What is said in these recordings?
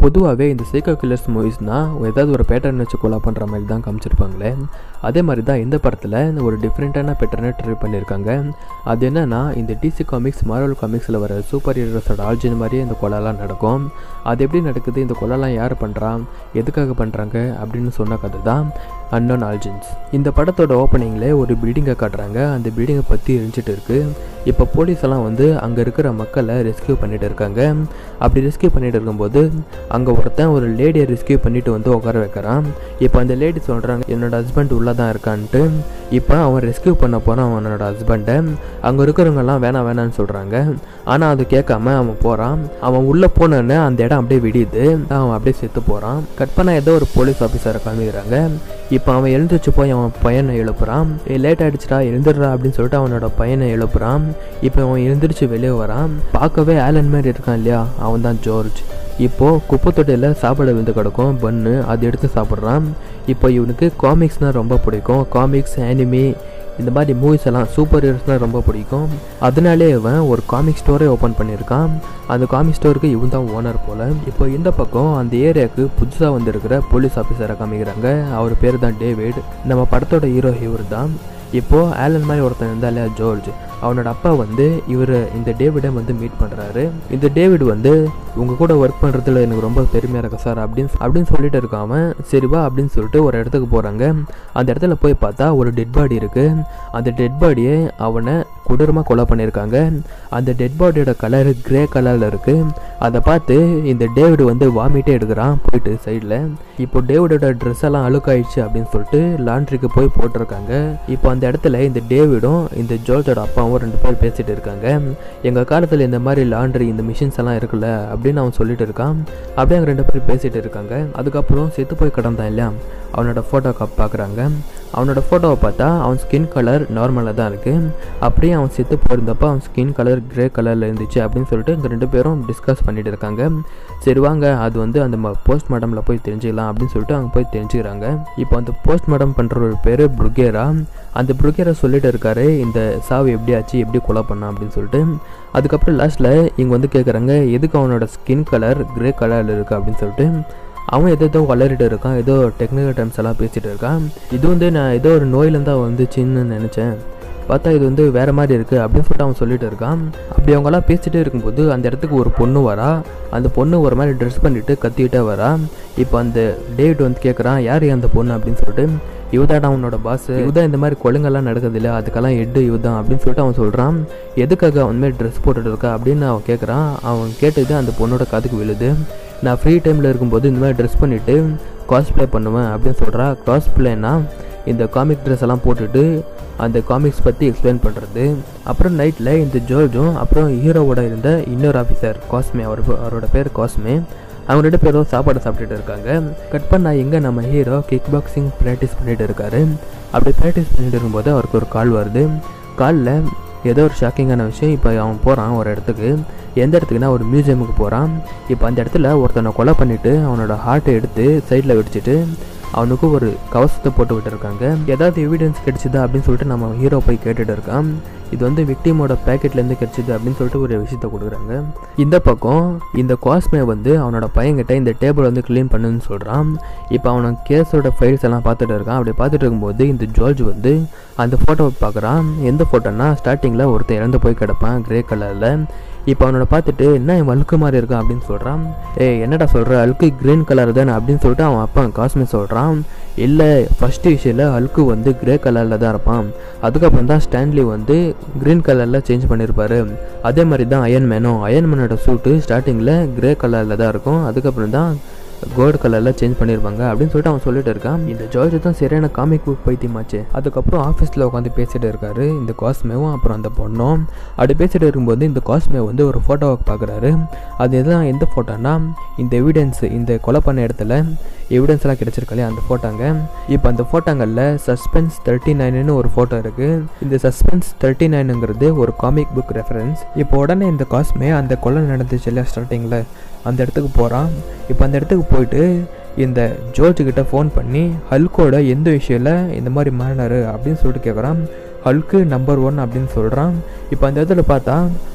பொதுவாகவே இந்த psycho killers மூவிஸ்னால் ஏதாவது ஒரு பேட்டர்ன் வச்சு கொலை பண்ணுற மாதிரி தான் காமிச்சிருப்பாங்களே. அதே மாதிரி தான் இந்த படத்தில் ஒரு டிஃப்ரெண்ட்டான பேட்டர்னை ட்ரை பண்ணியிருக்காங்க. அது என்னென்னா, இந்த டிசி காமிக்ஸ் மார்வல் காமிக்ஸில் வர சூப்பர் ஹீரோஸோட ஆர்ஜின் மாதிரியே இந்த கொலைலாம் நடக்கும். அது எப்படி நடக்குது, இந்த கொலைலாம் யார் பண்ணுறா, எதுக்காக பண்ணுறாங்க அப்படின்னு சொன்ன கதை தான் அன்னோன் ஆர்ஜின்ஸ். இந்த படத்தோட ஓப்பனிங்கில் ஒரு பில்டிங்கை காட்டுறாங்க. அந்த பில்டிங்கை பற்றி எரிஞ்சிட்டு இருக்குது. இப்போ போலீஸ் எல்லாம் வந்து அங்கே இருக்கிற மக்களை ரெஸ்கியூ பண்ணிட்டு இருக்காங்க. அப்படி ரெஸ்கியூ பண்ணிட்டு இருக்கும்போது அங்கே ஒருத்தன் ஒரு லேடியை ரெஸ்கியூ பண்ணிட்டு வந்து உட்கார வைக்கிறான். இப்போ அந்த லேடி சொல்கிறாங்க, என்னோட ஹஸ்பண்ட் உள்ளே தான் இருக்கான்ட்டு. இப்போ அவன் ரெஸ்கியூ பண்ண போகிறான் அவனோட ஹஸ்பண்டை. அங்கே இருக்கிறவங்கெல்லாம் வேணான்னு சொல்கிறாங்க. ஆனால் அது கேட்காம அவன் போகிறான். அவன் உள்ளே போனோன்னே அந்த இடம் அப்படியே விடியுது. அவன் அப்படியே செத்து போகிறான். கட் பண்ண ஏதோ ஒரு போலீஸ் ஆஃபீஸரை காமிக்கிறாங்க. இப்போ அவன் எழுந்திரிச்சு போய் அவன் பையனை எழுப்புறான். லேட் ஆகிடுச்சிடா எழுந்துடுறா அப்படின்னு சொல்லிட்டு அவனோட பையனை எழுப்புறான். இப்போ அவன் எழுந்திரிச்சு வெளியே வரான். பார்க்கவே ஆலன் மாதிரி இருக்கான் இல்லையா, அவன் தான் ஜார்ஜ். இப்போது குப்பை தொட்டியில் சாப்பாடு விழுந்து கிடக்கும் பன்னு, அது எடுத்து சாப்பிட்றான். இப்போ இவனுக்கு காமிக்ஸ்னால் ரொம்ப பிடிக்கும். காமிக்ஸ், ஆனிமி, இந்த மாதிரி மூவிஸ் எல்லாம் சூப்பர் ஹீரோஸ்னால் ரொம்ப பிடிக்கும். அதனாலே இவன் ஒரு காமிக் ஸ்டோரே ஓப்பன் பண்ணியிருக்கான். அந்த காமிக் ஸ்டோருக்கு இவன் தான் ஓனர் போல். இப்போ இந்த பக்கம் அந்த ஏரியாவுக்கு புதுசாக வந்திருக்கிற போலீஸ் ஆஃபீஸரை காமிக்கிறாங்க. அவர் பேர் தான் டேவிட். நம்ம படத்தோட ஹீரோ இவர் தான். இப்போது ஆலன் மாதிரி ஒருத்தன் இருந்தா இல்லையா, ஜார்ஜ், அவனோட அப்பா வந்து இந்த டேவிடை வந்து மீட் பண்ணுறாரு. இந்த டேவிட் வந்து உங்கள் கூட ஒர்க் பண்ணுறதுல எனக்கு ரொம்ப பெருமையாக இருக்கு சார் அப்படின்னு சொல்லிட்டு இருக்காம, சரிவா அப்படின்னு சொல்லிட்டு ஒரு இடத்துக்கு போகிறாங்க. அந்த இடத்துல போய் பார்த்தா ஒரு டெட் பாடி இருக்குது. அந்த டெட் பாடியை அவனை கொடூரமாக கொலை பண்ணியிருக்காங்க. அந்த டெட் பாடியோட கலர் கிரே கலரில் இருக்குது. அதை பார்த்து இந்த டேவிட் வந்து வாமிட்டே எடுக்கிறான் போயிட்டு சைடில். இப்போ டேவிடோட ட்ரெஸ் எல்லாம் அழுக்காயிடுச்சு அப்படின்னு சொல்லிட்டு லாண்ட்ரிக்கு போய் போட்டிருக்காங்க. இப்போ அந்த இடத்துல இந்த டேவிடும் இந்த ஜார்ஜோட அப்பாவும் ரெண்டு பேர் பேசிட்டு இருக்காங்க. எங்கள் காலத்தில் இந்த மாதிரி லாண்ட்ரி இந்த மிஷின்ஸ் எல்லாம் இருக்குல்ல அப்படின்னு அவன் சொல்லிட்டு இருக்கான். அப்படியே அங்கே ரெண்டு பேர் பேசிட்டு இருக்காங்க. அதுக்கப்புறம் செத்து போய் கிடந்தான் இல்லையா, அவனோட ஃபோட்டோ பார்க்குறாங்க. அவனோட ஃபோட்டோவை பார்த்தா அவன் ஸ்கின் கலர் நார்மலாக தான் இருக்குது. அப்படியே அவன் செத்து போயிருந்தப்போ அவன் ஸ்கின் கலர் கிரே கலரில் இருந்துச்சு அப்படின்னு சொல்லிட்டு இங்கே ரெண்டு பேரும் டிஸ்கஸ் பண்ணிட்டு இருக்காங்க. சரி வாங்க அது வந்து அந்த போஸ்ட்மார்ட்டமில் போய் தெரிஞ்சுக்கலாம் அப்படின்னு சொல்லிட்டு அங்கே போய் தெரிஞ்சுக்கிறாங்க. இப்போ அந்த போஸ்ட்மார்ட்டம் பண்ணுற ஒரு பேர் புருகேரா. அந்த புருகேரா சொல்லிட்டு இருக்காரு இந்த சாவு எப்படி ஆச்சு, எப்படி கொலை பண்ணான் அப்படின்னு சொல்லிட்டு. அதுக்கப்புறம் லாஸ்ட்டில் இங்கே வந்து கேட்குறாங்க எதுக்கு அவனோட ஸ்கின் கலர் கிரே கலரில் இருக்குது அப்படின்னு சொல்லிட்டு. அவன் ஏதோ வளரிட்டு இருக்கான், ஏதோ டெக்னிக்கல் டேர்ம்ஸ் எல்லாம் பேசிகிட்டு இருக்கான். இது வந்து நான் ஏதோ ஒரு நோயிலேருந்து வந்துச்சுன்னு நினச்சேன், பார்த்தா இது வந்து வேறு மாதிரி இருக்குது அப்படின்னு சொல்லிட்டு அவன் சொல்லிட்டு இருக்கான். அப்படி அவங்களாம் பேசிகிட்டே இருக்கும்போது அந்த இடத்துக்கு ஒரு பொண்ணு வரா. அந்த பொண்ணு ஒரு மாதிரி ட்ரெஸ் பண்ணிவிட்டு கத்திக்கிட்டே வரா. இப்போ அந்த டேவிட் வந்து கேட்குறான் யார் அந்த பொண்ணு அப்படின்னு சொல்லிட்டு. இவதான் அவனோட பாஸ், இவதான் இந்த மாதிரி கொழுங்கெல்லாம் நடக்குது இல்லை, அதுக்கெல்லாம் ஹெட்டு இவதான் அப்படின்னு சொல்லிட்டு அவன் சொல்கிறான். எதுக்காக அவன் மாதிரி ட்ரெஸ் போட்டுட்டு இருக்கா அப்படின்னு அவன் கேட்குறான். அவன் கேட்டது அந்த பொண்ணோட காதுக்கு விழுது. நான் ஃப்ரீ டைமில் இருக்கும்போது இந்த மாதிரி ட்ரெஸ் பண்ணிவிட்டு காஸ்ப்ளே பண்ணுவேன் அப்படின்னு சொல்கிறா. காஸ்ப்ளேனா இந்த காமிக் ட்ரெஸ் எல்லாம் போட்டுட்டு அந்த காமிக்ஸ் பற்றி எக்ஸ்பிளைன் பண்ணுறது. அப்புறம் நைட்டில் இந்த ஜார்ஜும் அப்புறம் ஹீரோவோட இருந்த இன்னொரு ஆஃபீஸர் காஸ்மே, அவரோட பேர் காஸ்மே, அவங்க ரெண்டு பேரும் சாப்பாடு சாப்பிட்டுட்டு இருக்காங்க. கட் பண்ணா எங்கே நம்ம ஹீரோ கிக் பாக்ஸிங் ப்ராக்டிஸ் பண்ணிட்டு இருக்காரு. அப்படி ப்ராக்டிஸ் பண்ணிட்டு இருக்கும்போது அவருக்கு ஒரு கால் வருது. காலில் ஏதோ ஒரு ஷாக்கிங்கான விஷயம். இப்போ அவன் போகிறான் ஒரு இடத்துக்கு. எந்த இடத்துக்குன்னா ஒரு மியூசியமுக்கு போகிறான். இப்போ அந்த இடத்துல ஒருத்தனை கொலை பண்ணிவிட்டு அவனோட ஹார்ட்டை எடுத்து சைடில் வெடிச்சிட்டு அவனுக்கு ஒரு கவசத்தை போட்டு விட்டுருக்காங்க. ஏதாவது எவிடன்ஸ் கிடைச்சிதா அப்படின்னு சொல்லிட்டு நம்ம ஹீரோ போய் கேட்டுட்டு இருக்கான். இது வந்து விக்டிமோட பேக்கெட்லேருந்து கிடைச்சிது அப்படின்னு சொல்லிட்டு ஒரு விஷயத்த கொடுக்குறாங்க. இந்த பக்கம் இந்த காஸ்மே வந்து அவனோட பையன்கிட்ட இந்த டேபிள் வந்து க்ளீன் பண்ணுன்னு சொல்கிறான். இப்போ அவனை கேஸோட ஃபைல்ஸ் எல்லாம் பார்த்துட்டு இருக்கான். அப்படி பார்த்துட்டு இருக்கும்போது இந்த ஜார்ஜ் வந்து அந்த ஃபோட்டோவை பார்க்குறான். எந்த ஃபோட்டோன்னா ஸ்டார்டிங்கில் ஒருத்தன் இறந்து போய் கிடப்பான் கிரே கலரில். இப்போ அவனோட பார்த்துட்டு என்ன அழுக்கு மாதிரி இருக்கான் அப்படின்னு சொல்கிறான். என்னடா சொல்கிற, அழுக்கு க்ரீன் கலர் தானே அப்படின்னு சொல்லிட்டு அவன் அப்பா காஸ்மே சொல்கிறான். இல்லை, ஃபஸ்ட்டு விஷயம் அழுக்கு வந்து கிரே கலரில் தான் இருப்பான். அதுக்கப்புறம் தான் ஸ்டான்லி வந்து க்ரீன் கலரில் சேஞ்ச் பண்ணியிருப்பாரு. அதே மாதிரி தான் அயன்மேனோட சூட்டு ஸ்டார்டிங்கில் கிரே கலரில் தான் இருக்கும். அதுக்கப்புறம் தான் கோல்டு கலரில் சேஞ்ச் பண்ணியிருப்பாங்க அப்படின்னு சொல்லிட்டு அவன் சொல்லிட்டு இருக்கான். இந்த ஜார்ஜ் தான் சரியான காமிக் புக் பைத்தியமாச்சு. அதுக்கப்புறம் ஆஃபீஸில் உட்காந்து பேசிகிட்டு இருக்காரு இந்த காஸ்மேவும் அப்புறம் அந்த பொண்ணும். அப்படி பேசிகிட்டு இருக்கும்போது இந்த காஸ்மே வந்து ஒரு ஃபோட்டோவை பார்க்குறாரு. அது எதுதான் எந்த ஃபோட்டோன்னா இந்த எவிடன்ஸ், இந்த கொலை பண்ண இடத்துல எவிடன்ஸ்லாம் கிடச்சிருக்காலே அந்த ஃபோட்டோங்க. இப்போ அந்த ஃபோட்டோங்களில் சஸ்பென்ஸ் 39ன்னு ஒரு ஃபோட்டோ இருக்குது. இந்த சஸ்பென்ஸ் 39ங்கிறது ஒரு காமிக் புக் ரெஃபரன்ஸ். இப்போ உடனே இந்த காஸ்மே அந்த கொலை நடந்துச்சு இல்லையா ஸ்டார்டிங்கில், அந்த இடத்துக்கு போகிறான். இப்போ அந்த இடத்துக்கு போயிட்டு இந்த ஜோர்ஜுக்கிட்ட ஃபோன் பண்ணி ஹல்கோட எந்த விஷயத்தில் இந்த மாதிரி மாறினார் அப்படின்னு சொல்லிட்டு கேட்குறான். ஹல்க்கு நம்பர் 1 அப்படின்னு சொல்கிறான். இப்போ அந்த இடத்துல பார்த்தா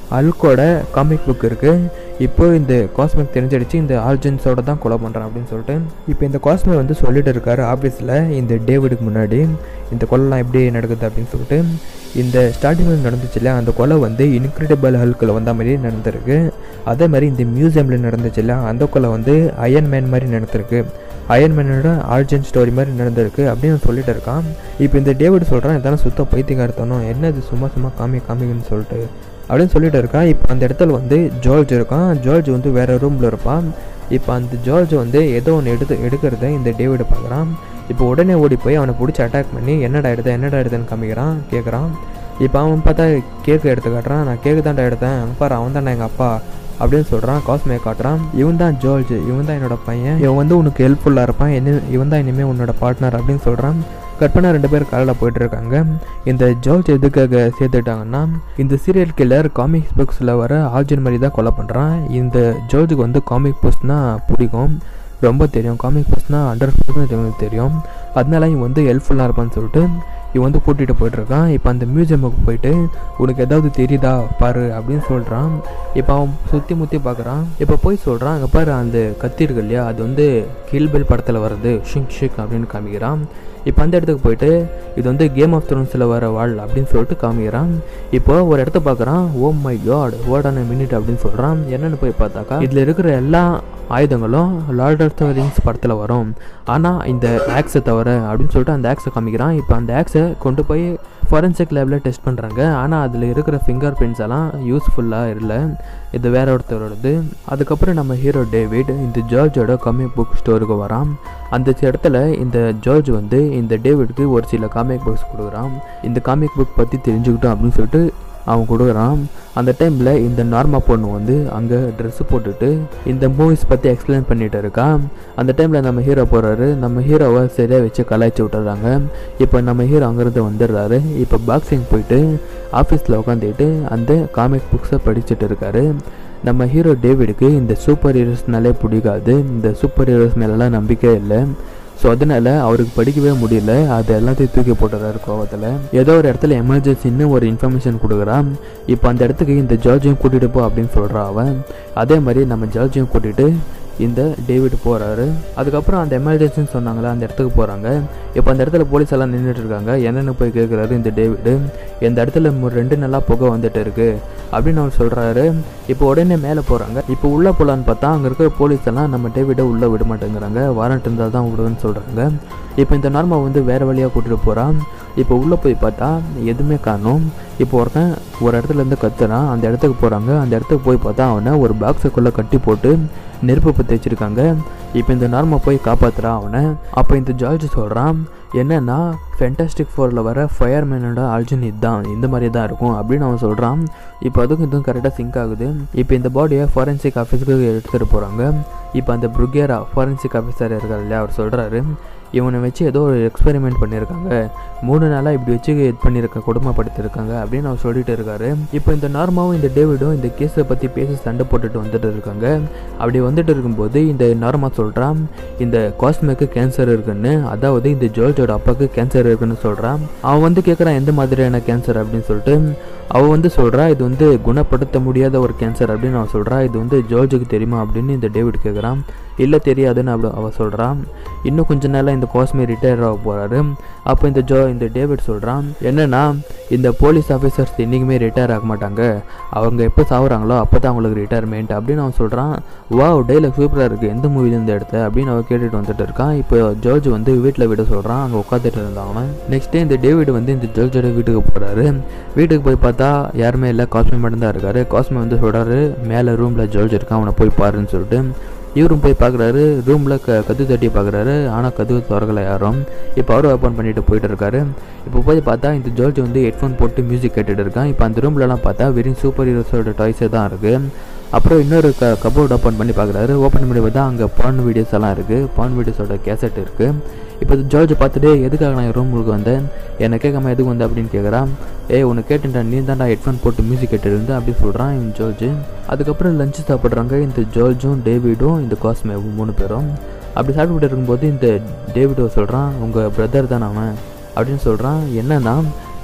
ஹல்கோட காமிக் புக் இருக்குது. இப்போ இந்த காஸ்மிக் தெரிஞ்சிடுச்சு இந்த ஆல்ஜன்ஸோட தான் கொலை பண்ணுறான் அப்படின்னு சொல்லிட்டு இப்போ இந்த காஸ்மிக் வந்து சொல்லிட்டு இருக்காரு ஆஃபீஸில் இந்த டேவிடுக்கு முன்னாடி இந்த கொலைலாம் எப்படி நடக்குது அப்படின்னு சொல்லிட்டு. இந்த ஸ்டார்டிங்கில் நடந்துச்சு இல்லையா அந்த கொலை வந்து இன்க்ரெடிபிள் ஹல்கில் வந்த மாதிரி நடந்திருக்கு. அதே மாதிரி இந்த மியூசியமில் நடந்துச்சு இல்லையா அந்த கொலை வந்து அயன் மேன் மாதிரி நடந்திருக்கு. அயன் மேனோட ஆர்ஜின் ஸ்டோரி மாதிரி நடந்திருக்கு அப்படின்னு சொல்லிட்டு இருக்கான். இப்போ இந்த டேவிட் சொல்கிறான் இதெல்லாம் சுத்த பைத்தியக்காரத்தனம், என்ன இது சும்மா சும்மா காமிக்குன்னு சொல்லிட்டு அப்படின்னு சொல்லிட்டு இருக்கான். இப்போ அந்த இடத்துல வந்து ஜார்ஜ் இருக்கான். ஜார்ஜ் வந்து வேறு ரூமில் இருப்பான். இப்போ அந்த ஜார்ஜ் வந்து ஏதோ ஒன்று எடுக்கிறத இந்த டேவிடை பார்க்குறான். இப்போ உடனே ஓடி போய் அவனை பிடிச்சி அட்டாக் பண்ணி என்னடா எடுத்தேன்னு கேட்குறான். இப்போ அவன் பார்த்தா கேக்கு எடுத்து காட்டுறான். நான் கேக்கு தான்டா எடுத்தேன், அங்கே பாரு அவன் தான்டா எங்கள் அப்பா அப்படின்னு சொல்கிறான். காஸ்மியை காட்டுறான். இவன் தான் ஜார்ஜ், இவன் தான் என்னோட பையன், இவன் வந்து உனக்கு ஹெல்ப்ஃபுல்லாக இருப்பான், இவன் தான் இனிமேல் உன்னோட பார்ட்னர் அப்படின்னு சொல்கிறான். கட் பண்ண 2 பேர் காலையில் போயிட்டுருக்காங்க. இந்த ஜார்ஜ் எதுக்காக சேர்த்துட்டாங்கன்னா இந்த சீரியல் கில்லர் காமிக்ஸ் புக்ஸில் வர ஆர்ஜின் மாதிரி தான் கொலை பண்ணுறான். இந்த ஜார்ஜுக்கு வந்து காமிக் புக்ஸ்னால் பிடிக்கும், ரொம்ப தெரியும். காமிக் புக்ஸ்னால் 100% தெரியும். அதனால இவன் வந்து ஹெல்ப்ஃபுல்லாக இருப்பான்னு சொல்லிட்டு இவன் வந்து கூட்டிகிட்டு போயிட்டுருக்கான். இப்போ அந்த மியூசியமுக்கு போயிட்டு உனக்கு ஏதாவது தெரியுதா பாரு அப்படின்னு சொல்கிறான். இப்போ அவன் சுற்றி முற்றி பார்க்குறான். இப்போ போய் சொல்கிறான் அங்கே பாரு அந்த கத்தி இருக்கு இல்லையா அது வந்து கில்பில் படத்தில் வருது ஷிக் அப்படின்னு காமிக்கிறான். இப்போ அந்த இடத்துக்கு போயிட்டு இது வந்து கேம் ஆஃப் த்ரோன்ஸில் வர வாழ் அப்படின்னு சொல்லிட்டு காமிக்கிறான். இப்போ ஒரு இடத்த பார்க்குறான். Oh my God wait one minute அப்படின்னு சொல்கிறான். என்னென்னு போய் பார்த்தாக்கா இதில் இருக்கிற எல்லா ஆயுதங்களும் லார்ட் ஆஃப் த ரிங்ஸ் படத்தில் வரும், ஆனால் இந்த ஆக்ஸை தவிர அப்படின்னு சொல்லிட்டு அந்த ஆக்ஸை காமிக்கிறான். இப்போ அந்த ஆக்ஸை கொண்டு போய் ஃபாரன்சிக் லேபில் டெஸ்ட் பண்ணுறாங்க. ஆனால் அதில் இருக்கிற ஃபிங்கர் பிரிண்ட்ஸ் எல்லாம் யூஸ்ஃபுல்லாக இல்லை, இது வேற ஒருத்தரோடது. அதுக்கப்புறம் நம்ம ஹீரோ டேவிட் இந்த ஜார்ஜோட காமிக் புக் ஸ்டோருக்கு வரான். அந்த இடத்துல இந்த ஜார்ஜ் வந்து இந்த டேவிட்க்கு ஒரு சில காமிக் புக்ஸ் கொடுக்குறான். இந்த காமிக் புக் பற்றி தெரிஞ்சுக்கிட்டோம் அப்படின்னு சொல்லிட்டு அவன் கொடுக்குறான். அந்த டைமில் இந்த நார்மா பொண்ணு வந்து அங்கே ட்ரெஸ்ஸு போட்டுட்டு இந்த மூவிஸ் பற்றி எக்ஸ்பிளைன் பண்ணிகிட்டு இருக்கான். அந்த டைமில் நம்ம ஹீரோ போகிறாரு. நம்ம ஹீரோவை சரியாக வச்சு கலாய்ச்சி விட்டுறாங்க. இப்போ நம்ம ஹீரோ அங்கேருந்து வந்துடுறாரு. இப்போ பாக்ஸிங் போயிட்டு ஆஃபீஸில் உட்காந்துக்கிட்டு அந்த காமிக் புக்ஸை படிச்சுட்டு இருக்காரு. நம்ம ஹீரோ டேவிடுக்கு இந்த சூப்பர் ஹீரோஸ்னாலே பிடிக்காது, இந்த சூப்பர் ஹீரோஸ் மேலெலாம் நம்பிக்கை இல்லை. ஸோ அதனால் அவருக்கு படிக்கவே முடியல, அது எல்லாத்தையும் தூக்கி போட்டுறாரு கோவத்தில். ஏதோ ஒரு இடத்துல எமர்ஜென்சின்னு ஒரு இன்ஃபர்மேஷன் கொடுக்குறான். இப்போ அந்த இடத்துக்கு இந்த ஜார்ஜையும் கூட்டிகிட்டு போ அப்படின்னு சொல்கிறான் அவன். அதே மாதிரி நம்ம ஜார்ஜையும் கூட்டிகிட்டு இந்த டேவிட் போகிறாரு. அதுக்கப்புறம் அந்த எமர்ஜென்சின்னு சொன்னாங்களே அந்த இடத்துக்கு போகிறாங்க. இப்போ அந்த இடத்துல போலீஸ் எல்லாம் நின்றுட்டு இருக்காங்க. என்னென்னு போய் கேட்குறாரு இந்த டேவிடு. இந்த இடத்துல 2 நாளாக புகை வந்துட்டு இருக்கு அப்படின்னு அவர் சொல்கிறாரு. இப்போ உடனே மேலே போகிறாங்க. இப்போ உள்ளே போகலான்னு பார்த்தா அங்கே இருக்கிற போலீஸ் எல்லாம் நம்ம டேவிடை உள்ளே விட மாட்டேங்கிறாங்க, வாரண்ட் இருந்தால் தான் விடுவேன்னு சொல்கிறாங்க. இப்போ இந்த நார்மா வந்து வேறு வழியாக கூட்டிகிட்டு போகிறான். இப்போ உள்ளே போய் பார்த்தா எதுவுமே காணும். இப்போ ஒருத்தன் ஒரு இடத்துலேருந்து கத்துறான். அந்த இடத்துக்கு போகிறாங்க. அந்த இடத்துக்கு போய் பார்த்தா அவனை ஒரு பாக்ஸுக்குள்ளே கட்டி போட்டு நெருப்பு பற்றி வச்சுருக்காங்க. இப்போ இந்த நார்மா போய் காப்பாற்றுறான் அவனை. அப்போ இந்த ஜார்ஜ் சொல்கிறான் என்னன்னா ஃபேண்டாஸ்டிக் 4ல் வர ஃபயர்மேனோட ஆல்ஜின் இதுதான், இந்த மாதிரி தான் இருக்கும் அப்படின்னு அவன் சொல்கிறான். இப்போ அதுக்கும் இதுவும் கரெக்டாக சிங்க் ஆகுது. இப்போ இந்த பாடியை ஃபாரன்சிக் ஆஃபீஸருக்கு எடுத்துகிட்டு போகிறாங்க. இப்போ அந்த புருகேரா ஃபாரன்சிக் ஆஃபீஸர் இருக்கார் இல்லையா அவர் சொல்கிறாரு இவனை வச்சு ஏதோ ஒரு எக்ஸ்பெரிமெண்ட் பண்ணியிருக்காங்க, 3 நாளாக இப்படி வச்சு இது பண்ணியிருக்க கொடுமைப்படுத்திருக்காங்க அப்படின்னு அவர் சொல்லிட்டு இருக்காரு. இப்போ இந்த நார்மாவும் இந்த டேவிடும் இந்த கேஸை பற்றி பேசி சண்டை போட்டுட்டு வந்துட்டு இருக்காங்க. அப்படி வந்துட்டு இருக்கும்போது இந்த நார்மா சொல்கிறான் இந்த காஸ்மிக்கு கேன்சர் இருக்குன்னு, அதாவது இந்த ஜார்ஜோட அப்பாவுக்கு கேன்சர் இருக்குன்னு சொல்கிறான். அவன் வந்து கேட்குறான் எந்த மாதிரியான கேன்சர் அப்படின்னு சொல்லிட்டு. அவள் வந்து சொல்கிறா இது வந்து குணப்படுத்த முடியாத ஒரு கேன்சர் அப்படின்னு அவன் சொல்கிறா. இது வந்து ஜார்ஜுக்கு தெரியுமா அப்படின்னு இந்த டேவிட் கேட்குறான். இல்லை தெரியாதுன்னு அப்படி அவள் சொல்கிறான். இன்னும் கொஞ்ச நாளாக இந்த காஸ்மி ரிட்டையர் ஆக போகிறாரு. அப்போ இந்த டேவிட் சொல்கிறான் என்னென்னா இந்த போலீஸ் ஆஃபீஸர்ஸ் என்றைக்குமே ரிட்டையர் ஆக மாட்டாங்க, அவங்க எப்போ சாகுறாங்களோ அப்போ தான் அவங்களுக்கு ரிட்டையர்மெண்ட் அப்படின்னு அவன் சொல்கிறான். வாவ் டைலாக் சூப்பராக இருக்குது, எந்த மூவிலேருந்து எடுத்த அப்படின்னு அவன் கேட்டுட்டு வந்துட்டு இருக்கான். இப்போ ஜார்ஜ் வந்து வீட்டில் விட சொல்கிறான். அங்கே உட்காந்துட்டு இருந்தான் அவன். நெக்ஸ்ட் டே இந்த டேவிட் வந்து இந்த ஜார்ஜோட வீட்டுக்கு போகிறாரு. வீட்டுக்கு போய் பார்த்தா யாருமே இல்லை, காஸ்மி மட்டும்தான் இருக்காரு. காஸ்மி வந்து சொல்கிறாரு மேலே ரூமில் ஜார்ஜ் இருக்கான், அவனை போய் பாருன்னு சொல்லிட்டு. இவரும் போய் பார்க்குறாரு. ரூமில் கதவு தட்டி பார்க்குறாரு, ஆனால் கதவு திறக்கலை யாரும். இப்போ அவரும் ஓப்பன் பண்ணிட்டு போயிட்டு இருக்காரு. இப்போ போய் பார்த்தா இந்த ஜார்ஜ் வந்து ஹெட்ஃபோன் போட்டு மியூசிக் கேட்டுட்டு இருக்கான். இப்போ அந்த ரூம்லலாம் பார்த்தா வெறும் சூப்பர் ஹீரோஸோட டாய்ஸே தான் இருக்குது. அப்புறம் இன்னொரு கபோர்ட் ஓப்பன் பண்ணி பார்க்குறாரு. ஓப்பன் பண்ணி பார்த்தா அங்கே பான் வீடியோஸ் எல்லாம் இருக்குது, பான் வீடியோஸோட கேசட் இருக்குது. இப்போ ஜார்ஜ் பார்த்துட்டு எதுக்காக நான் ரூமுக்கு வந்தேன், என்னை கேட்காம எதுக்கு வந்தேன் அப்படின்னு கேட்குறான். உனக்கு கேட்டுட்டா நீ தான்டா ஹெட்ஃபோன் போட்டு மியூசிக் கேட்டுருந்து அப்படின்னு சொல்கிறான் இவன் ஜார்ஜ். அதுக்கப்புறம் லஞ்சு சாப்பிட்றாங்க இந்த ஜார்ஜும் டேவிடும் இந்த காஸ்மேவும் 3 பேரும். அப்படி சாப்பிட்டுக்கிட்டு இருக்கும்போது இந்த டேவிடோ சொல்கிறான் உங்கள் பிரதர் தான் அவன் அப்படின்னு சொல்கிறான். என்னன்னா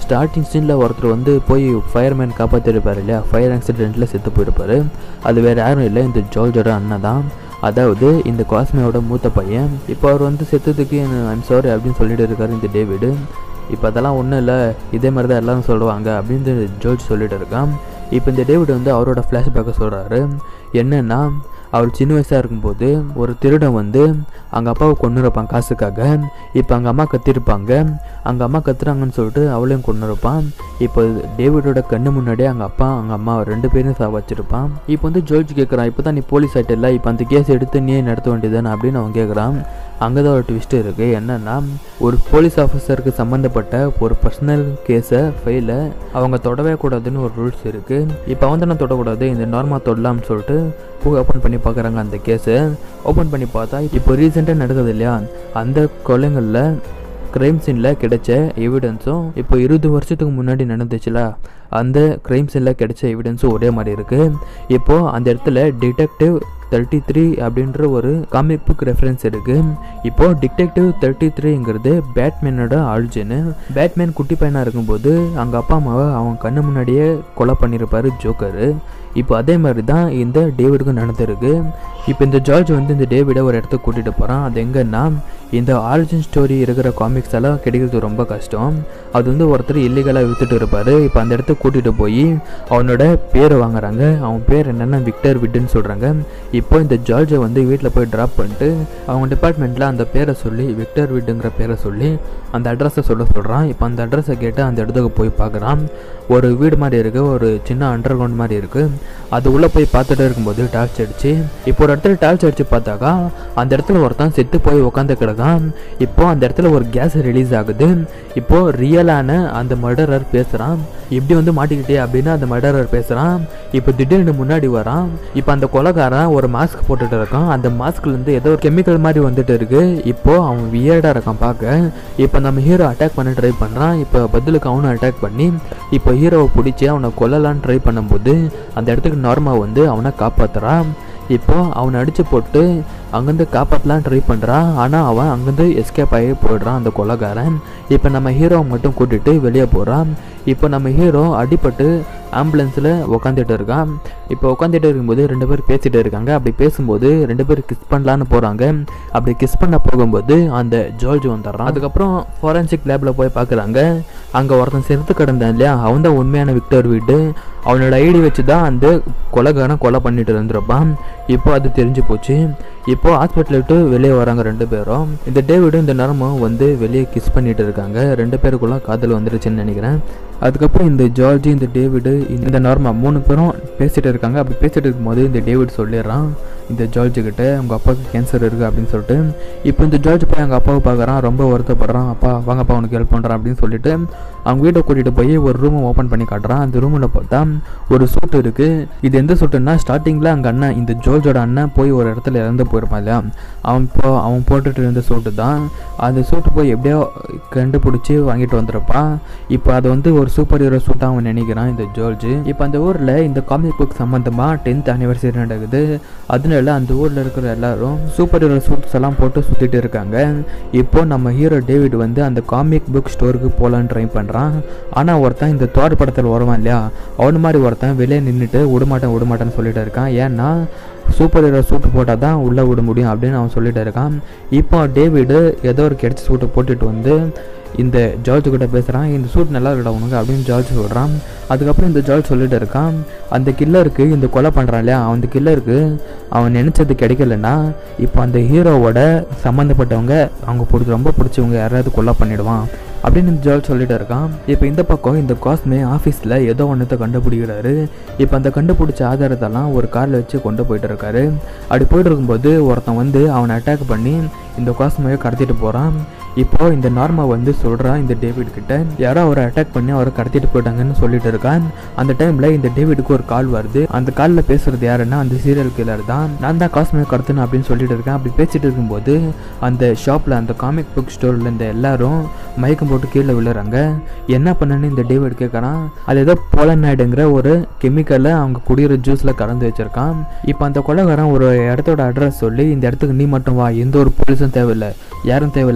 ஸ்டார்டிங் சீனில் ஒருத்தர் வந்து போய் ஃபயர்மேன் காப்பாற்றிருப்பார் இல்லையா, ஃபயர் ஆக்சிடெண்ட்டில் செத்து போயிருப்பார். அது வேறு யாரும் இல்லை, இந்த ஜார்ஜோட அண்ணன் தான். அதாவது இந்த காஸ்மேயோட மூத்த பையன். இப்போ அவர் வந்து செத்ததுக்கு ஐம் சாரி அப்படின்னு சொல்லிட்டு இருக்காரு இந்த டேவிடு. இப்போ அதெல்லாம் ஒன்றும் இல்லை, இதே மாதிரி தான் எல்லோரும் சொல்லுவாங்க அப்படின்னு ஜார்ஜ் சொல்லிட்டு இருக்கான். இப்போ இந்த டேவிட் வந்து அவரோட ஃப்ளாஷ்பேக்கை சொல்கிறாரு. என்னென்னா, அவர் சின்ன வயசாக இருக்கும்போது ஒரு திருடன் வந்து அங்கே அப்பாவை கொண்டு இருப்பான் காசுக்காக. இப்போ அங்கே அம்மா கத்திருப்பாங்க, அங்கே அம்மா கத்துறாங்கன்னு சொல்லிட்டு அவளையும் கொண்டு இருப்பான். இப்போ டேவிடோட கண்ணு முன்னாடியே அங்கே அப்பா அங்கே அம்மா 2 பேரும் வச்சிருப்பான். இப்போ வந்து ஜார்ஜ் கேட்குறான், இப்போ தான் நீ போலீஸ் ஆகிட்ட இல்லை, இப்போ அந்த கேஸ் எடுத்து நீயே நடத்த வேண்டியதானே அப்படின்னு அவன் கேட்குறான். அங்கே தான் ஒரு ட்விஸ்ட் இருக்குது. என்னென்னா, ஒரு போலீஸ் ஆஃபீஸருக்கு சம்மந்தப்பட்ட ஒரு பர்சனல் கேஸை ஃபைலை அவங்க தொடவே கூடாதுன்னு ஒரு ரூல்ஸ் இருக்குது. இப்போ வந்து நான் தொடக்கூடாது, இந்த நார்மா தொடலாம்னு சொல்லிட்டு போய் ஓப்பன் பண்ணி பார்க்குறாங்க அந்த கேஸை. ஓப்பன் பண்ணி பார்த்தா இப்போ ரீசெண்டாக நடக்குது இல்லையா, அந்த கொலைங்களில் க்ரைம் சீனில் கிடைச்ச எவிடன்ஸும் இப்போ 20 வருஷத்துக்கு முன்னாடி நடந்துச்சுல அந்த க்ரைம் சீனில் கிடைச்ச எவிடன்ஸும் ஒரே மாதிரி இருக்குது. இப்போது அந்த இடத்துல டிடெக்டிவ் 33 அப்படின்ற ஒரு காமிக் புக் ரெஃபரன்ஸ் இருக்குது. இப்போது டிடெக்டிவ் 33ங்கிறது பேட்மேனோட ஆரிஜின். பேட்மேன் குட்டி பையனாக இருக்கும்போது அங்கே அப்பா அம்மாவை அவன் கண்ணு முன்னாடியே கொலை பண்ணியிருப்பார் ஜோக்கரு. இப்போ அதே மாதிரி தான் இந்த டேவிடுக்கும் நடந்திருக்கு. இப்போ இந்த ஜார்ஜ் வந்து இந்த டேவிடை ஒரு இடத்துக்கு கூட்டிகிட்டு போகிறான். அது எங்கன்னா, இந்த ஆரிஜின் ஸ்டோரி இருக்கிற காமிக்ஸ் எல்லாம் கிடைக்கிறது ரொம்ப கஷ்டம். அது வந்து ஒருத்தர் இல்லீகலாக விற்றுட்டு இருப்பார். இப்போ அந்த இடத்துக்கு கூட்டிகிட்டு போய் அவனோட பேரை வாங்குறாங்க. அவன் பேர் என்னென்னா விக்டர் விட்டுன்னு சொல்கிறாங்க. இப்போ இந்த ஜார்ஜை வந்து வீட்டில் போய் ட்ராப் பண்ணிட்டு அவங்க டிபார்ட்மெண்ட்டில் அந்த பேரை சொல்லி விக்டர் விட்டுங்கிற பேரை சொல்லி அந்த அட்ரஸை சொல்கிறான். இப்போ அந்த அட்ரஸை கேட்டு அந்த இடத்துக்கு போய் பார்க்குறான். ஒரு வீடு மாதிரி இருக்குது, ஒரு சின்ன அண்டர் கிரவுண்ட் மாதிரி இருக்குது. அது உள்ளே போய் பார்த்துட்டு இருக்கும்போது டார்ச் அடிச்சு இப்போ ஒரு இடத்துல டார்ச் அடித்து பார்த்தாக்கா அந்த இடத்துல ஒருத்தன் செத்து போய் உட்காந்து கிடக்கான். இப்போது அந்த இடத்துல ஒரு கேஸ் ரிலீஸ் ஆகுது. இப்போது ரியலான அந்த மர்டரர் பேசுகிறான். இப்படி வந்து மாட்டிக்கிட்டே அப்படின்னு அந்த மர்டரர் பேசுகிறான். இப்போ திடீர்னு முன்னாடி வரான். இப்போ அந்த கொலைகாரன் ஒரு மாஸ்க் போட்டுட்டு இருக்கான். அந்த மாஸ்க்லேருந்து ஏதோ ஒரு கெமிக்கல் மாதிரி வந்துட்டு இருக்கு. இப்போது அவன் வியர்டாக இருக்கான் பார்க்க. இப்போ நம்ம ஹீரோ அட்டாக் பண்ண ட்ரை பண்ணுறான். இப்போ பதிலுக்கு அவனும் அட்டாக் பண்ணி இப்போ ஹீரோவை பிடிச்சி அவனை கொல்லலான்னு ட்ரை பண்ணும்போது அந்த இடத்துக்கு நார்மா வந்து அவனை காப்பாற்றுறான். இப்போது அவனை அடித்து போட்டு அங்கேருந்து காப்பாற்றலாம் ட்ரை பண்ணுறான். ஆனால் அவன் அங்கேருந்து எஸ்கேப் ஆகி போயிடுறான் அந்த கொலைகாரன். இப்போ நம்ம ஹீரோவை மட்டும் கூட்டிகிட்டு வெளியே போகிறான். இப்போ நம்ம ஹீரோ அடிபட்டு ஆம்புலன்ஸில் உக்காந்துட்டு இருக்கான். இப்போ உட்காந்துட்டு இருக்கும்போது 2 பேர் பேசிகிட்டு இருக்காங்க. அப்படி பேசும்போது 2 பேர் கிஸ் பண்ணலான்னு போகிறாங்க. அப்படி கிஸ் பண்ண போகும்போது அந்த ஜார்ஜ் வந்துடுறான். அதுக்கப்புறம் ஃபாரன்சிக் லேபில் போய் பார்க்குறாங்க. அங்கே ஒருத்தன் செத்து கிடந்தான் இல்லையா, அவன் தான் உண்மையான விக்டர் வீடு. அவனோட ஐடி வச்சு தான் அந்த கொலைகாரன் கொலை பண்ணிட்டு இருந்திருப்பான். இப்போ அது தெரிஞ்சு போச்சு. இப்போது ஹாஸ்பிட்டல் விட்டு வெளியே வராங்க 2 பேரும். இந்த டேவிடும் இந்த நேரமும் வந்து வெளியே கிஸ் பண்ணிட்டு இருக்காங்க. 2 பேருக்குள்ள காதல் வந்துருச்சுன்னு நினைக்கிறேன். அதுக்கப்புறம் இந்த ஜார்ஜ், இந்த டேவிடு, இந்த நார்மா 3 பேரும் பேசிகிட்டு இருக்காங்க. அப்படி பேசிகிட்டு இருக்கும்போது இந்த டேவிட் சொல்லிடுறான் இந்த ஜார்ஜுக்கிட்ட அவங்க அப்பாவுக்கு கேன்சர் இருக்குது அப்படின்னு சொல்லிட்டு. இப்போ இந்த ஜார்ஜ் போய் அவங்க அப்பாவை பார்க்குறான். ரொம்ப வருத்தப்படுறான். அப்பா வாங்கப்பா உனக்கு ஹெல்ப் பண்ணுறான் அப்படின்னு சொல்லிட்டு அவங்க வீட்டை கூட்டிகிட்டு போய் ஒரு ரூமை ஓப்பன் பண்ணி காட்டுறான். அந்த ரூமில் பார்த்தா ஒரு சூட்டு இருக்குது. இது எந்த சூட்டுன்னா, ஸ்டார்டிங்கில் அங்கே அண்ணன் இந்த ஜார்ஜோட அண்ணன் போய் ஒரு இடத்துல இறந்து போயிருப்பான் இல்லையா, அவன் போட்டுட்டு இருந்த சூட்டு தான். அந்த சூட்டு போய் எப்படியோ கண்டுபிடிச்சி வாங்கிட்டு வந்திருப்பான். இப்போ அதை வந்து ஒரு சூப்பர் ஹீரோ சூட்டாக அவன் நினைக்கிறான் இந்த ஜார்ஜ். இப்போ அந்த ஊரில் இந்த காமிக் புக் சம்மந்தமாக 10th anniversary நடக்குது. அதனால அந்த ஊரில் இருக்கிற எல்லாரும் சூப்பர் ஹீரோ சூட்ஸ் எல்லாம் போட்டு சுற்றிட்டு இருக்காங்க. இப்போது நம்ம ஹீரோ டேவிட் வந்து அந்த காமிக் புக் ஸ்டோருக்கு போகலான்னு ட்ரை பண்ணுறான். ஆனால் ஒருத்தன் இந்த தோர் படத்தில் வருவான் இல்லையா, அவனு மாதிரி ஒருத்தன் வெளியே நின்றுட்டு விடமாட்டேன்னு சொல்லிட்டு இருக்கான். ஏன்னா சூப்பர் ஹீரோ சூட்டு போட்டால் தான் உள்ளே விட முடியும் அப்படின்னு அவன் சொல்லிட்டு இருக்கான். இப்போ டேவிடு ஏதோ ஒரு கிடைச்ச சூட்டை போட்டுட்டு வந்து இந்த ஜார்ஜ் கிட்ட பேசுகிறான். இந்த சூட் நல்லா இருக்கா உனக்கு அப்படின்னு ஜார்ஜ் சொல்கிறான். அதுக்கப்புறம் இந்த ஜார்ஜ் சொல்லிட்டு இருக்கான், அந்த கில்லருக்கு இந்த கொலை பண்ணுறான் இல்லையா, அந்த கில்லருக்கு அவன் நினச்சது கிடைக்கலன்னா இப்போ அந்த ஹீரோவோட சம்மந்தப்பட்டவங்க அவங்க ரொம்ப பிடிச்சவங்க யாராவது கொலை பண்ணிடுவான் அப்படின்னு இந்த ஜார்ஜ் சொல்லிட்டு இருக்கான். இப்போ இந்த பக்கம் இந்த காஸ்மே ஆஃபீஸில் ஏதோ ஒன்றத்தை கண்டுபிடிக்கிறாரு. இப்போ அந்த கண்டுபிடிச்ச ஆதாரத்தெல்லாம் ஒரு காரில் வச்சு கொண்டு போயிட்டு இருக்காரு. அப்படி போயிட்டு இருக்கும்போது ஒருத்தன் வந்து அவனை அட்டாக் பண்ணி இந்த காஸ்மையை கடத்திட்டு போகிறான். இப்போது இந்த நார்மா வந்து சொல்கிறான் இந்த டேவிட் கிட்ட, யாரோ அவரை அட்டாக் பண்ணி அவரை கடத்திட்டு போயிட்டாங்கன்னு சொல்லிட்டு இருக்கான். அந்த டைமில் இந்த டேவிடுக்கு ஒரு கால் வருது. அந்த காலில் பேசுகிறது யாருன்னா அந்த சீரியல் கில்லர் தான். நான் தான் காஸ்மையை கடத்தினேன் அப்படின்னு சொல்லிட்டு இருக்கேன். அப்படி பேசிட்டு இருக்கும்போது அந்த ஷாப்பில் அந்த காமிக் புக் ஸ்டோரில் இந்த எல்லாரும் மயக்கம் போட்டு கீழே விழுறாங்க. என்ன பண்ணன்னு இந்த டேவிட் கேட்குறான். அது ஏதோ போலனாய்டுங்கிற ஒரு கெமிக்கலை அவங்க குடிக்கிற ஜூஸில் கலந்து வச்சுருக்கான். இப்போ அந்த கொலைகாரன் ஒரு இடத்தோட அட்ரஸ் சொல்லி, இந்த இடத்துக்கு நீ மட்டும் வா, எந்த ஒரு போலீஸும் தேவையில்லை, யாரும் தேவையில்லை, நீ மட்டும்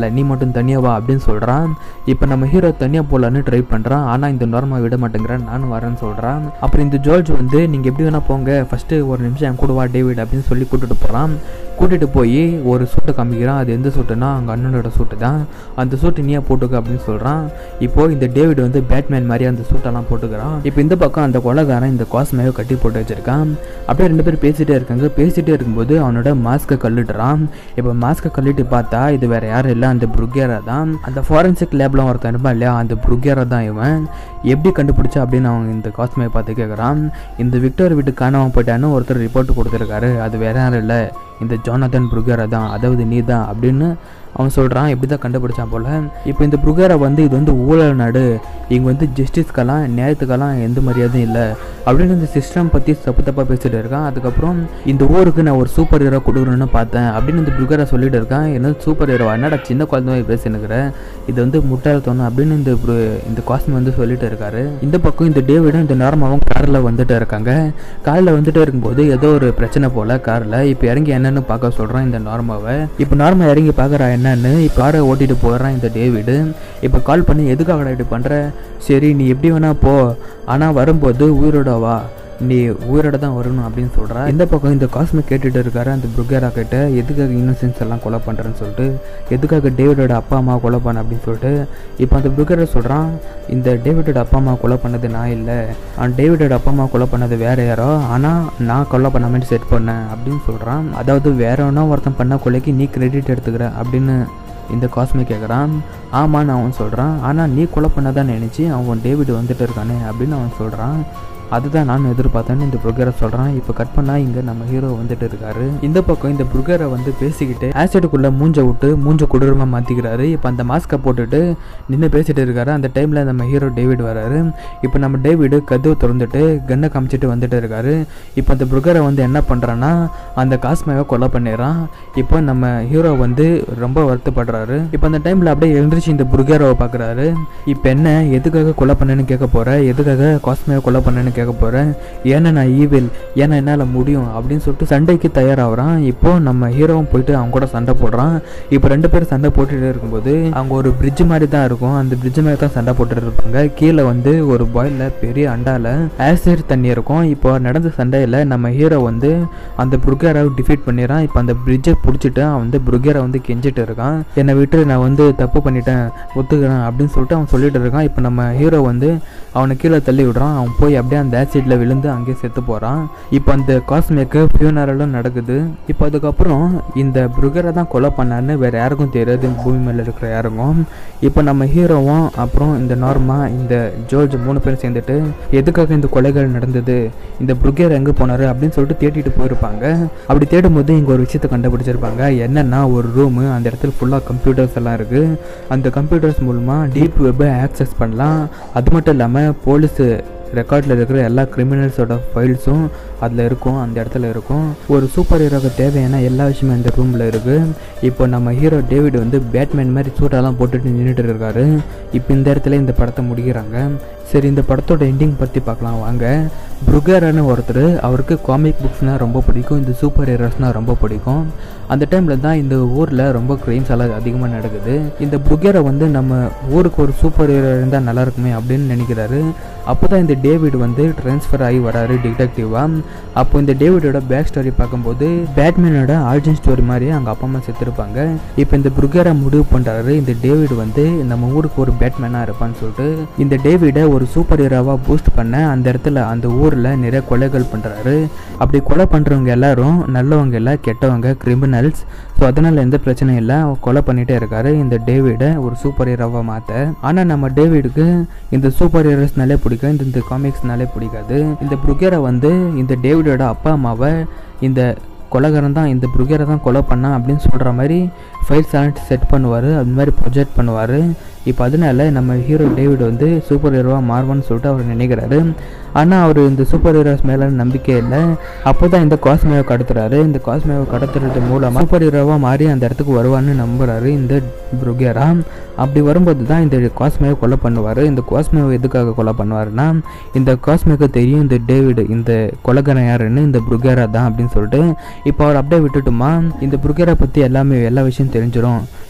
மட்டும் தனியாக வா அப்படின்னு சொல்கிறான். இப்போ நம்ம ஹீரோ தனியாக போகலான்னு ட்ரை பண்ணுறான். ஆனால் இந்த நார்மா விட மாட்டேங்கிறான். நானும் வரேன்னு சொல்கிறான். அப்புறம் இந்த ஜார்ஜ் வந்து நீங்கள் எப்படி வேணால் போங்க, ஃபஸ்ட்டு ஒரு நிமிஷம் என் கூட வா டேவிட் அப்படின்னு சொல்லி கூட்டிகிட்டு போகிறான். கூட்டிகிட்டு போய் ஒரு சூட்டை காமிக்கிறான். அது எந்த சூட்டுனா அவங்க அண்ணனோட சூட்டு தான். அந்த சூட்டு நீயே போட்டுக்க அப்படின்னு சொல்கிறான். இப்போது இந்த டேவிட் வந்து பேட்மேன் மாதிரி அந்த சூட்டெல்லாம் போட்டுக்கிறான். இப்போ இந்த பக்கம் அந்த கொலைகாரன் இந்த காஸ்மேவை கட்டி போட்டு வச்சிருக்கான். அப்படியே 2 பேர் பேசிகிட்டே இருக்காங்க. பேசிகிட்டே இருக்கும்போது அவனோட மாஸ்க்கை கழட்டுறான். இப்போ மாஸ்க்கை கழட்டி பார்த்தா இது வேறு யாரும் இல்லை, அந்த புருகேரா தான். அந்த ஃபாரன்சிக் லேப்லாம் ஒருத்தன் இருப்பான் இல்லையா, அந்த புருகேரா தான் இவன். எப்படி கண்டுபிடிச்சா அப்படின்னு அவன் இந்த காஸ்மேவை பார்த்து கேட்குறான். இந்த விக்டர் வீட்டுக்கு காணாமல் போயிட்டான்னு ஒருத்தர் ரிப்போர்ட் கொடுத்துருக்காரு. அது வேற யாரும் இல்லை, இந்த ஜோனதன் புருகேரா தான், அதாவது நீ தான் அப்படின்னு அவன் சொல்கிறான். எப்படி தான் கண்டுபிடிச்சான் போல். இப்போ இந்த புருகேரா வந்து இது வந்து ஊழல் நாடு, இங்கே வந்து ஜஸ்டிஸ்க்கெல்லாம் நியாயத்துக்கெல்லாம் எந்த மரியாதையும் இல்லை அப்படின்னு இந்த சிஸ்டம் பற்றி தப்பாக பேசிகிட்டு இருக்கான். அதுக்கப்புறம் இந்த ஊருக்கு நான் ஒரு சூப்பர் ஹீரோ கொடுக்கணும்னு பார்த்தேன் அப்படின்னு இந்த புருகேரா சொல்லிட்டு இருக்கான். என்ன சூப்பர் ஹீரோ, என்னடா சின்ன குழந்தை மாதிரி பேசினுக்கிறேன், இது வந்து முட்டாள்தோணும் அப்படின்னு இந்த காஸ்மே வந்து சொல்லிட்டு இருக்காரு. இந்த பக்கம் இந்த டேவிடும் இந்த நார்மாவும் காரில் வந்துட்டு இருக்காங்க. காரில் வந்துட்டு இருக்கும்போது ஏதோ ஒரு பிரச்சனை போல் காரில். இப்போ இறங்கி என்னன்னு பார்க்க சொல்கிறான் இந்த நார்மாவை. இப்போ நார்மா இறங்கி பார்க்குறா என்னன்னு. இப்போ காரை ஓட்டிட்டு போகிறான் இந்த டேவிடு. இப்போ கால் பண்ணி எதுக்காக இப்படி பண்ணுற, சரி நீ எப்படி வேணா போ, ஆனால் வரும்போது உயிரோட வா, நீ உயிரோட தான் வரணும் அப்படின்னு சொல்கிறா. இந்த பக்கம் இந்த காஸ்மே கேட்டுட்டு இருக்காரு அந்த புருகேரா கிட்ட, எதுக்காக இன்னசென்ஸ் எல்லாம் கொலை பண்ணுறேன்னு சொல்லிட்டு, எதுக்காக டேவிடோட அப்பா அம்மா கொலை பண்ண அப்படின்னு சொல்லிட்டு. இப்போ அந்த புருகேரா சொல்கிறான், இந்த டேவிடோட அப்பா அம்மா கொலை பண்ணது நான் இல்லை, டேவிடோட அப்பா அம்மா கொலை பண்ணது வேற யாரோ, ஆனால் நான் கொலை பண்ண மாதிரி செட் பண்ணேன் அப்படின்னு சொல்கிறான். அதாவது வேற ஒன்றா ஒருத்தன் பண்ண கொலைக்கு நீ கிரெடிட் எடுத்துக்கிற அப்படின்னு இந்த காஸ்மே கேட்குறான். ஆமான்னு அவன் சொல்கிறான். ஆனால் நீ கொலை பண்ணதான் நினச்சி அவன் டேவிட் வந்துட்டு இருக்கானே அப்படின்னு அவன் சொல்கிறான். அதுதான் நான் எதிர்பார்த்தேன்னு இந்த புருகேரா சொல்கிறான். இப்போ கட் பண்ணால் இங்கே நம்ம ஹீரோ வந்துட்டு இருக்காரு. இந்த பக்கம் இந்த புருகேரா வந்து பேசிக்கிட்டு ஆசிடுக்குள்ளே மூஞ்சை விட்டு மூஞ்சை கொடூரமாக மாற்றிக்கிறாரு. இப்போ அந்த மாஸ்கை போட்டுட்டு நின்று பேசிகிட்டு இருக்காரு. அந்த டைமில் நம்ம ஹீரோ டேவிட் வராரு. இப்போ நம்ம டேவிடு கதவு திறந்துட்டு கன்னை காமிச்சிட்டு வந்துட்டு இருக்காரு. இப்போ அந்த புருகேரா வந்து என்ன பண்ணுறான்னா அந்த காஸ்மேவை கொலை பண்ணிடுறான். இப்போ நம்ம ஹீரோ வந்து ரொம்ப வருத்தப்படுறாரு. இப்போ அந்த டைமில் அப்படியே எழுந்திரிச்சு இந்த புருகேராவை பார்க்குறாரு. இப்போ என்ன எதுக்காக கொலை பண்ணேன்னு கேட்க போகிறேன், எதுக்காக காஸ்மேவை கொலை பண்ணேன்னு கேட்க போகிறேன், ஏன்னா நான் ஈவில், ஏன்னா என்னால் முடியும் அப்படின்னு சொல்லிட்டு சண்டைக்கு தயாராகிறான். இப்போ நம்ம ஹீரோவும் போயிட்டு அவங்க கூட சண்டை போடுறான். இப்போ 2 பேரும் சண்டை போட்டுகிட்டே இருக்கும்போது அவங்க ஒரு பிரிட்ஜ் மாதிரி தான் இருக்கும். அந்த பிரிட்ஜ் மாதிரி தான் சண்டை போட்டுட்டு இருப்பாங்க. கீழே வந்து ஒரு பாயிலில் பெரிய அண்டாவில் ஆசிட் தண்ணி இருக்கும். இப்போ நடந்த சண்டையில் நம்ம ஹீரோ வந்து அந்த புருகேராவை டிஃபீட் பண்ணிடுறான். இப்போ அந்த பிரிட்ஜை பிடிச்சிட்டு அவன் வந்து புருகேரா வந்து கெஞ்சிட்டு இருக்கான், என்னை விட்டு நான் வந்து தப்பு பண்ணிட்டேன் ஒத்துக்கிறேன் அப்படின்னு சொல்லிட்டு அவன் சொல்லிட்டு இருக்கான். இப்போ நம்ம ஹீரோ வந்து அவனை கீழே தள்ளி விடுறான். அவன் போய் அப்படியே அந்த ஆசிட்ல விழுந்து அங்கேயே செத்து போகிறான். இப்போ அந்த காஸ்மேக்கு ஃபியூனரலும் நடக்குது. இப்போ அதுக்கப்புறம் இந்த புருகேரா தான் கொலை பண்ணான்னு வேற யாருக்கும் தெரியாது, பூமி மேலே இருக்கிற யாருக்கும். இப்போ நம்ம ஹீரோவும் அப்புறம் இந்த நார்மா இந்த ஜார்ஜ் 3 பேரும் சேர்ந்துட்டு எதுக்காக இந்த கொலைகள் நடந்தது, இந்த புருகேரா எங்கே போனாரு அப்படின்னு சொல்லிட்டு தேடிட்டு போயிருப்பாங்க. அப்படி தேடும்போது இங்கே ஒரு விஷயத்தை கண்டுபிடிச்சிருப்பாங்க. என்னன்னா ஒரு ரூமு, அந்த இடத்துல ஃபுல்லாக கம்ப்யூட்டர்ஸ் எல்லாம் இருக்குது. அந்த கம்ப்யூட்டர்ஸ் மூலமாக டீப் வெப்பை ஆக்சஸ் பண்ணலாம். அது மட்டும் இல்லாமல் போலீஸ் ரெக்கார்டில் இருக்கிற எல்லா கிரிமினல்ஸோட ஃபைல்ஸும் அதில் இருக்கும், அந்த இடத்துல இருக்கும். ஒரு சூப்பர் ஹீரோக்கு தேவையான எல்லா விஷயமும் இந்த ரூமில் இருக்குது. இப்போ நம்ம ஹீரோ டேவிட் வந்து பேட்மேன் மாதிரி சூட்டெல்லாம் போட்டுட்டு நின்றுட்டு இருக்காரு. இப்போ இந்த இடத்துல இந்த படத்தை முடிக்கிறாங்க. சரி, இந்த படத்தோட எண்டிங் பற்றி பார்க்கலாம் வாங்க. புருகேரான்னு ஒருத்தர், அவருக்கு காமிக் புக்ஸ்னால் ரொம்ப பிடிக்கும், இந்த சூப்பர் ஹீரோஸ்னால் ரொம்ப பிடிக்கும். அந்த டைமில் தான் இந்த ஊரில் ரொம்ப க்ரைம்ஸ் எல்லாம் அதிகமாக நடக்குது. இந்த புருகேரா வந்து நம்ம ஊருக்கு ஒரு சூப்பர் ஹீரோ இருந்தால் நல்லா இருக்குமே அப்படின்னு நினைக்கிறாரு. அப்போ தான் இந்த டேவிட் வந்து ட்ரான்ஸ்ஃபர் ஆகி வராரு டிடெக்டிவாக. அப்போ இந்த டேவிடோட பேக் ஸ்டோரி பார்க்கும்போது பேட்மேனோட ஆரிஜின் ஸ்டோரி மாதிரியே அவங்க அப்பா அம்மா செத்துருப்பாங்க. இப்போ இந்த புருகேரா முடிவு பண்ணுறாரு இந்த டேவிட் வந்து நம்ம ஊருக்கு ஒரு பேட்மேனாக இருப்பான்னு சொல்லிட்டு இந்த டேவிடை ஒரு சூப்பர் ஹீரோவாக பூஸ்ட் பண்ண அந்த இடத்துல அந்த ஊரில் நிறைய கொலைகள் பண்ணுறாரு. அப்படி கொலை பண்ணுறவங்க எல்லாரும் நல்லவங்க இல்லை, கெட்டவங்க, கிரிமினல்ஸ். ஸோ அதனால் எந்த பிரச்சனையும் இல்லை, கொலை பண்ணிகிட்டே இருக்காரு இந்த டேவிடை ஒரு சூப்பர் ஹீரோவாக மாற்ற. ஆனால் நம்ம டேவிடுக்கு இந்த சூப்பர் ஹீரோஸ்னாலே பிடிக்கும், இந்த காமிக்ஸ்னாலே பிடிக்காது. இந்த புருகேரா வந்து இந்த டேவிடோட அப்பா அம்மாவை இந்த கொலைகாரன் தான், இந்த புருகேரா தான் கொலை பண்ணான் அப்படின்னு சொல்கிற மாதிரி ஃபைல்ஸ் எல்லாம் செட் பண்ணுவார், அது மாதிரி ப்ரொஜெக்ட் பண்ணுவார். இப்போ அதனால நம்ம ஹீரோ டேவிட் வந்து சூப்பர் ஹீரோவாக மாறுவான்னு சொல்லிட்டு அவர் நினைக்கிறாரு. ஆனால் அவர் இந்த சூப்பர் ஹீரோஸ் மேலே நம்பிக்கை இல்லை. அப்போ தான் இந்த காஸ்மேவை கடத்துறாரு. இந்த காஸ்மேவை கடத்துறது மூலமாக சூப்பர் ஹீரோவாக மாறி அந்த இடத்துக்கு வருவான்னு நம்புகிறாரு இந்த புருகேரா. அப்படி வரும்போது தான் இந்த காஸ்மேவை கொலை பண்ணுவார். இந்த காஸ்மேவை எதுக்காக கொலை பண்ணுவாருன்னா இந்த காஸ்மேவுக்கு தெரியும் இந்த டேவிட் இந்த கொலைகாரன் யாருன்னு, இந்த புருகேரா தான் அப்படின்னு சொல்லிட்டு. இப்போ அவர் அப்படியே விட்டுட்டுமா இந்த புருகேரா பற்றி எல்லா விஷயம் தெரிஞ்சிடும்.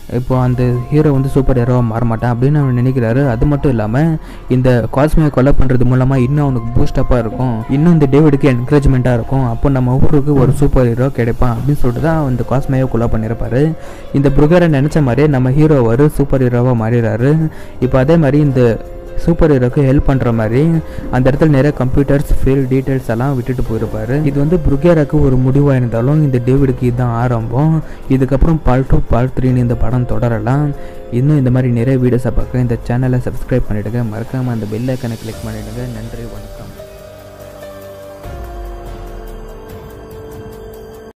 இப்போ அந்த ஹீரோ வந்து சூப்பர் ஹீரோவாக மாற மாட்டான் அப்படின்னு அவன் நினைக்கிறாரு. அது மட்டும் இல்லாமல் இந்த காஸ்மியை கொலை பண்ணுறது மூலமாக இன்னும் அவனுக்கு பூஸ்டப்பாக இருக்கும், இன்னும் இந்த டேவிடுக்கு என்கரேஜ்மெண்ட்டாக இருக்கும், அப்போ நம்ம ஊருக்கு ஒரு சூப்பர் ஹீரோ கிடைப்பான் அப்படின்னு சொல்லிட்டு தான் இந்த காஸ்மையை கொலை பண்ணியிருப்பாரு. இந்த புருகரை நினச்ச மாதிரியே நம்ம ஹீரோ ஒரு சூப்பர் ஹீரோவாக மாறிடுறாரு. இப்போ அதே மாதிரி இந்த சூப்பர் ஹீரோக்கு ஹெல்ப் பண்ணுற மாதிரி அந்த இடத்துல நிறைய கம்ப்யூட்டர்ஸ் ஃபீல் டீட்டெயில்ஸ் எல்லாம் விட்டுட்டு போயிருப்பாரு. இது வந்து புருகேராக்கு ஒரு முடிவாக இருந்தாலும் இந்த டேவிடுக்கு இதுதான் ஆரம்பம். இதுக்கப்புறம் பார்ட் 2 பார்ட் 3 இந்த படம் தொடரலாம். இன்னும் இந்த மாதிரி நிறைய வீடியோஸை பார்க்க இந்த சேனலை சப்ஸ்கிரைப் பண்ணிவிடுங்க. மறக்காமல் அந்த பெல் ஐக்கனை கிளிக் பண்ணிவிடுங்க. நன்றி, வணக்கம்.